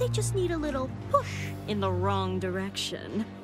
They just need a little push in the wrong direction.